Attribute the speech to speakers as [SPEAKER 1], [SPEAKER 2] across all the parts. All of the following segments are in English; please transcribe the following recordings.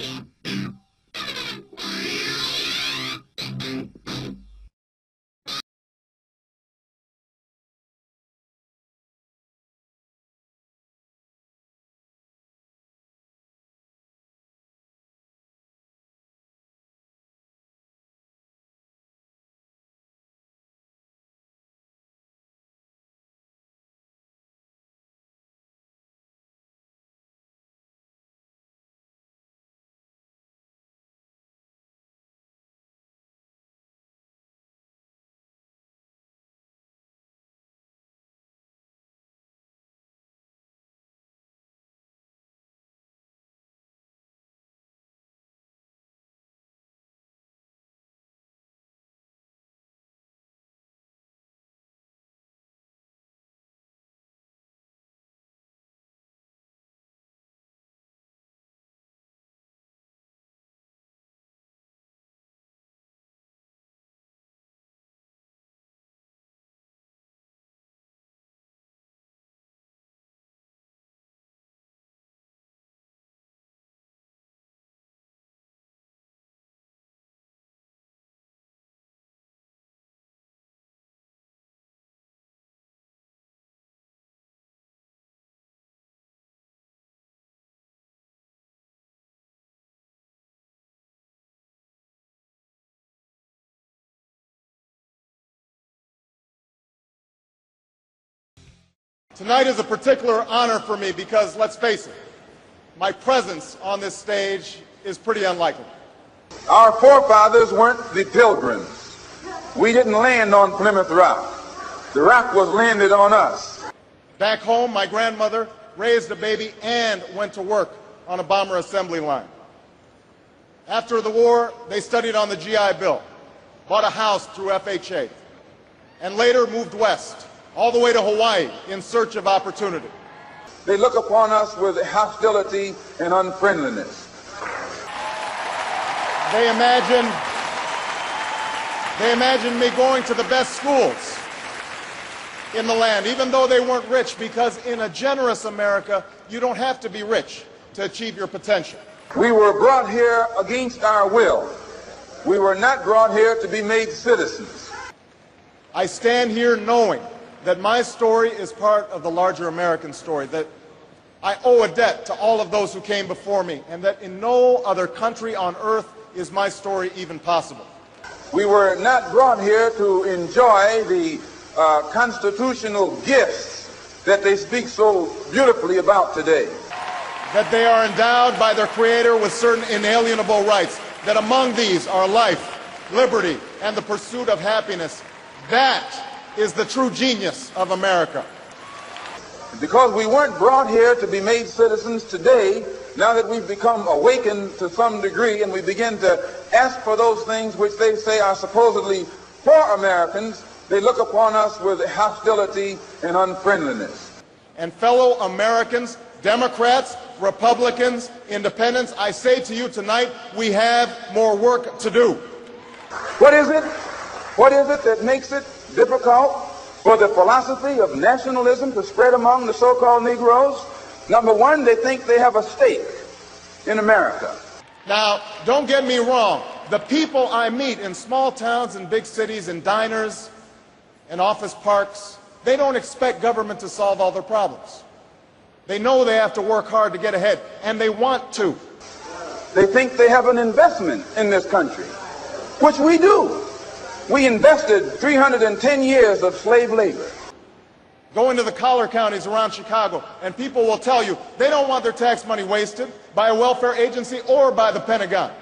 [SPEAKER 1] Tonight is a particular honor for me because, let's face it, my presence on this stage is pretty unlikely.
[SPEAKER 2] Our forefathers weren't the Pilgrims. We didn't land on Plymouth Rock. The rock was landed on us.
[SPEAKER 1] Back home, my grandmother raised a baby and went to work on a bomber assembly line. After the war, they studied on the GI Bill, bought a house through FHA, and later moved west, all the way to Hawaii in search of opportunity.
[SPEAKER 2] They look upon us with hostility and unfriendliness.
[SPEAKER 1] They imagine me going to the best schools in the land, even though they weren't rich, because in a generous America, you don't have to be rich to achieve your potential.
[SPEAKER 2] We were brought here against our will. We were not brought here to be made citizens.
[SPEAKER 1] I stand here knowing that my story is part of the larger American story, that I owe a debt to all of those who came before me, and that in no other country on earth is my story even possible.
[SPEAKER 2] We were not brought here to enjoy the constitutional gifts that they speak so beautifully about today.
[SPEAKER 1] That they are endowed by their Creator with certain inalienable rights, that among these are life, liberty, and the pursuit of happiness. That is the true genius of America.
[SPEAKER 2] Because we weren't brought here to be made citizens today, now that we've become awakened to some degree and we begin to ask for those things which they say are supposedly for Americans, they look upon us with hostility and unfriendliness.
[SPEAKER 1] And fellow Americans, Democrats, Republicans, Independents, I say to you tonight, we have more work to do.
[SPEAKER 2] What is it? What is it that makes it difficult for the philosophy of nationalism to spread among the so-called Negroes? Number one, they think they have a stake in America.
[SPEAKER 1] Now, don't get me wrong. The people I meet in small towns and big cities, in diners and office parks, they don't expect government to solve all their problems. They know they have to work hard to get ahead, and they want to.
[SPEAKER 2] They think they have an investment in this country, which we do. We invested 310 years of slave labor.
[SPEAKER 1] Go into the collar counties around Chicago, and people will tell you they don't want their tax money wasted by a welfare agency or by the Pentagon.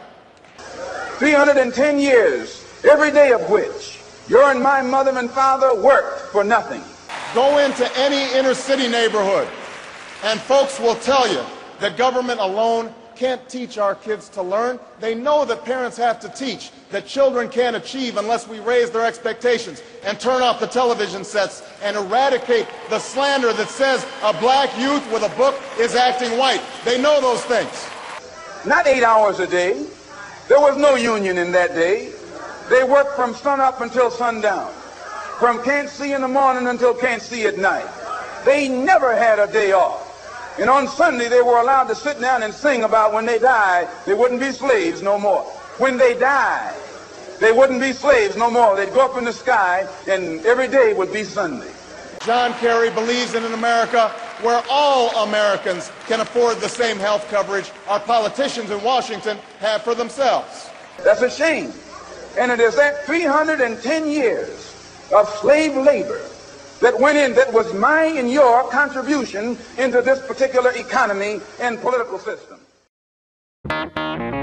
[SPEAKER 2] 310 years, every day of which your and my mother and father worked for nothing.
[SPEAKER 1] Go into any inner city neighborhood, and folks will tell you that government alone can't teach our kids to learn. They know that parents have to teach, that children can't achieve unless we raise their expectations and turn off the television sets and eradicate the slander that says a black youth with a book is acting white. They know those things.
[SPEAKER 2] Not 8 hours a day. There was no union in that day. They worked from sun up until sundown, from can't see in the morning until can't see at night. They never had a day off. And on Sunday, they were allowed to sit down and sing about when they died, they wouldn't be slaves no more. When they died, they wouldn't be slaves no more. They'd go up in the sky, and every day would be Sunday.
[SPEAKER 1] John Kerry believes in an America where all Americans can afford the same health coverage our politicians in Washington have for themselves.
[SPEAKER 2] That's a shame. And it is that 310 years of slave labor that went in, that was my and your contribution into this particular economy and political system.